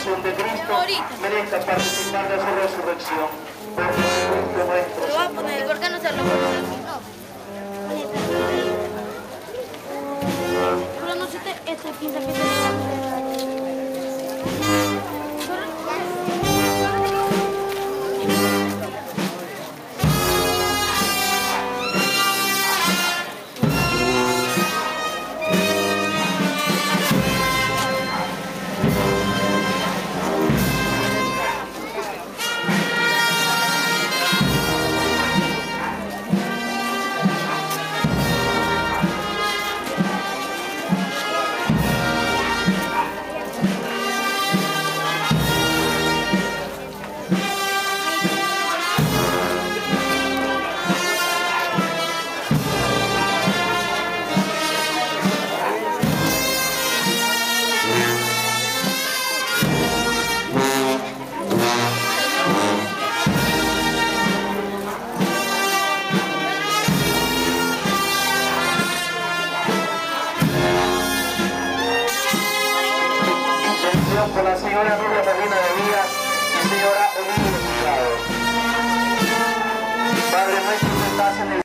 pasión de Cristo, merezca participar de su resurrección. Por Jesucristo nuestro Señor. ¿Y por qué no se lo ponen? Pero no sé, este piensa que por la señora Nuria Molina de Díaz y señora Olivia Mercado. Padre nuestro que estás en el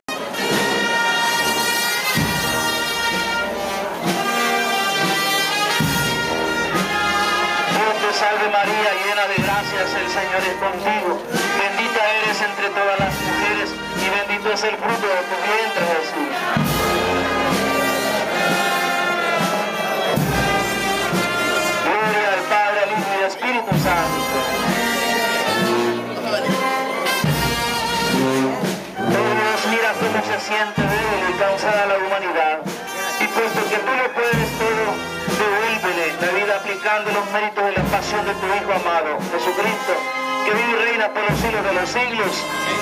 Dios te salve María, llena de gracias, el Señor es contigo. Bendita eres entre todas las mujeres y bendito es el fruto de tu vientre, Jesús. Espíritu Santo. Oh Dios, mira cómo se siente débil y cansada la humanidad. Y puesto que tú lo puedes todo, devuélvele la vida aplicando los méritos de la pasión de tu Hijo amado, Jesucristo, que vive y reina por los siglos de los siglos.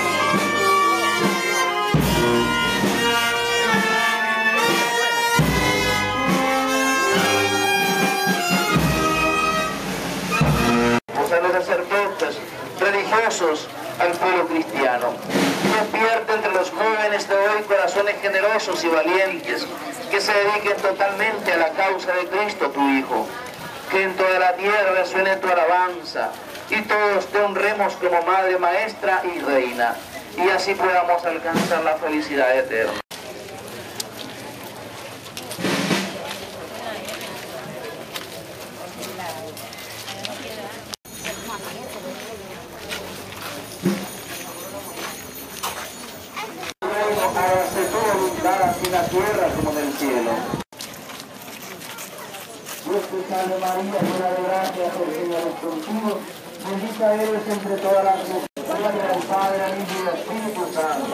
A los sacerdotes, religiosos, al pueblo cristiano. Despierte entre los jóvenes de hoy corazones generosos y valientes que se dediquen totalmente a la causa de Cristo, tu Hijo. Que en toda la tierra resuene tu alabanza y todos te honremos como Madre, Maestra y Reina, y así podamos alcanzar la felicidad eterna. Hágase tu voluntad así en la tierra como en el cielo. Dios te salve María, llena de gracia, el Señor es contigo. Bendita eres entre todas las mujeres. Gloria al Padre, al Hijo y al Espíritu Santo.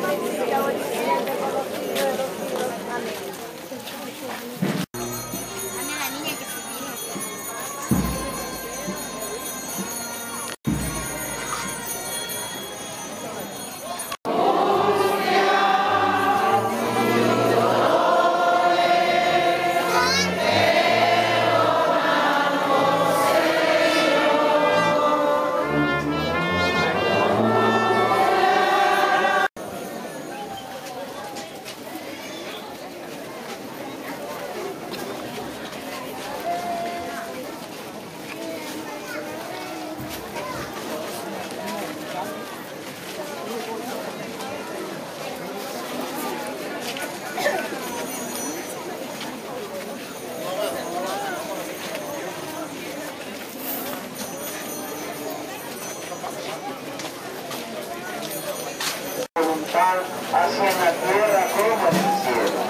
Así en la tierra como en el cielo.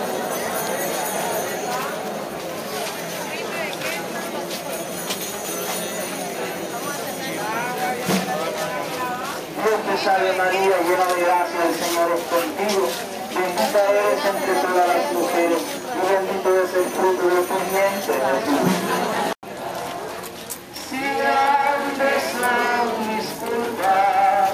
Dios te salve María, llena de gracia, el Señor es contigo. Bendita eres entre todas las mujeres y bendito es el fruto de tu vientre, Jesús. Si grandes son mis culpas,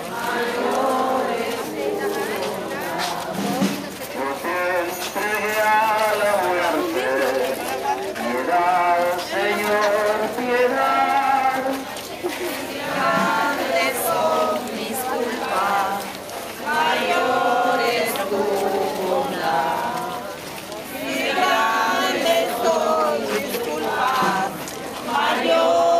Señor, piedad. Grandes son mis culpas, mayor es tu bondad. Grandes son mis culpas, mayor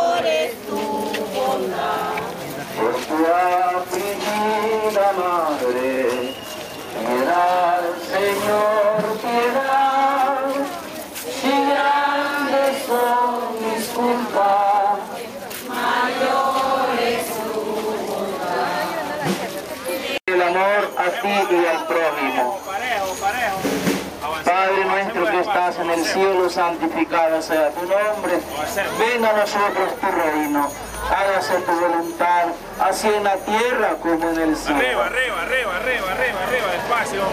Padre. Piedad, Señor, piedad, si grandes son mis culpas, mayor es tu bondad. el amor a ti y al prójimo. Padre nuestro que estás en el cielo, santificado sea tu nombre. Venga a nosotros tu reino. Hágase tu voluntad, así en la tierra como en el cielo. Arriba, arriba, arriba, arriba, arriba, arriba, despacio.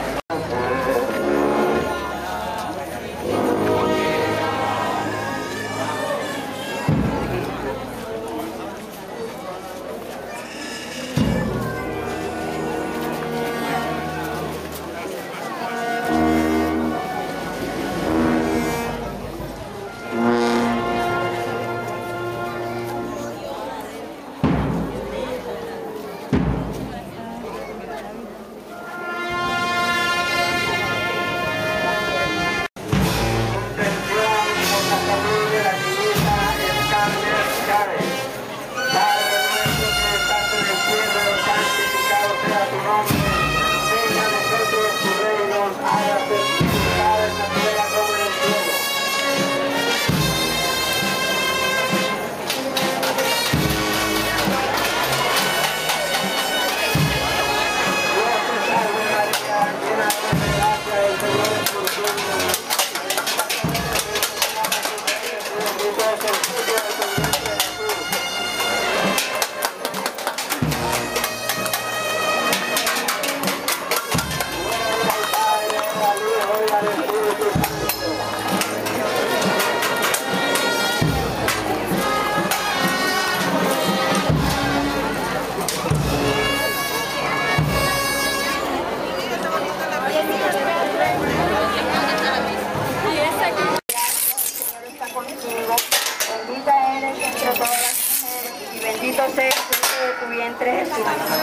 Bendita eres entre todas las mujeres y bendito sea el fruto de tu vientre, Jesús.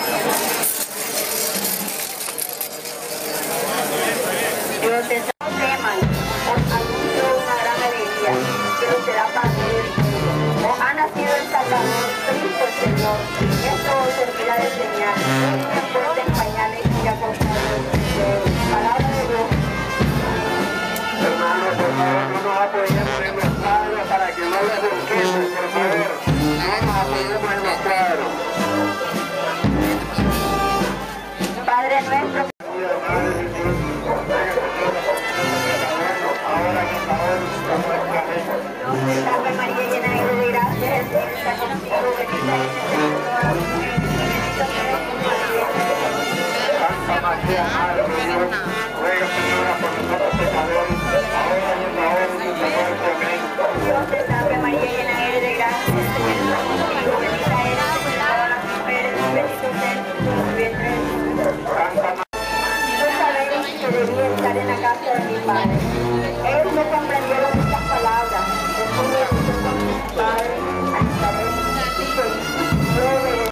Dios te teman, os anuncio una gran alegría, que os será parte del cielo. Os ha nacido el Salvador, Cristo el Señor. Esto os servirá de señal. No importen pañales y acostados. Palabra de Dios. Hermanos, por favor, no nos apoyemos en los cuadros para que no les busquemos, por favor. No nos apoyemos en los cuadros. Padre nuestro, Salve María, llena eres de gracia, el Señor está contigo, bendita eres entre todas las mujeres, y bendito sea el fruto de tu vientre. Santa María,